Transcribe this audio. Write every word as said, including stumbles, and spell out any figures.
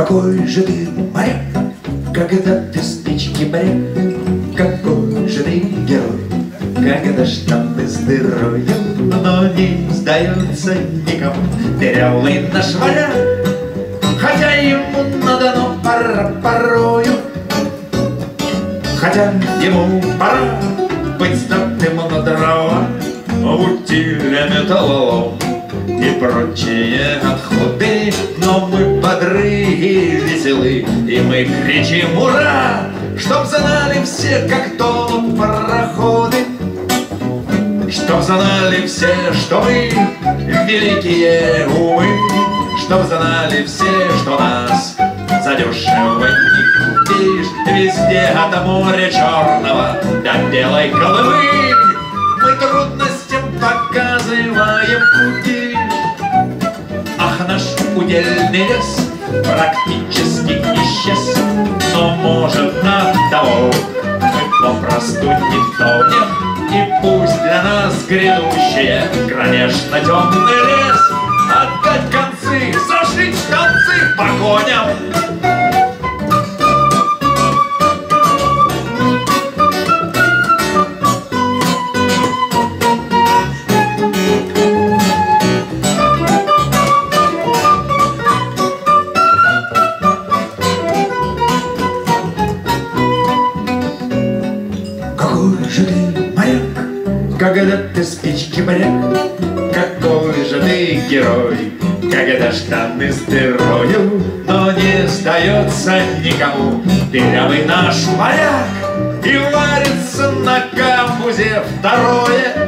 Какой же ты моряк, когда ты спички моряк, какой же ты герой, когда штаны с дырою, но не сдается никому дырявый наш моряк, хотя ему надано пора порою, хотя ему пора быть сдатым на дрова, утиля, металлолом и прочие отходы. Но мы бодры и веселы, и мы кричим ура, чтоб знали все, как тонут пароходы, чтоб знали все, что мы великие умы, чтоб знали все, что нас задешево не купишь. Везде от моря черного до белой Колымы мы трудностям показываем пути. Ах, наш удельный лес практически исчез, но, может, от того мы попросту не тонем. И пусть для нас грядущее, конечно, темный лес, отдать концы, зашить концы погоням. Какой же ты моряк, когда ты спички моряк, какой же ты герой, когда штаны с дырою, но не сдается никому дырявый наш моряк, и варится на камбузе второе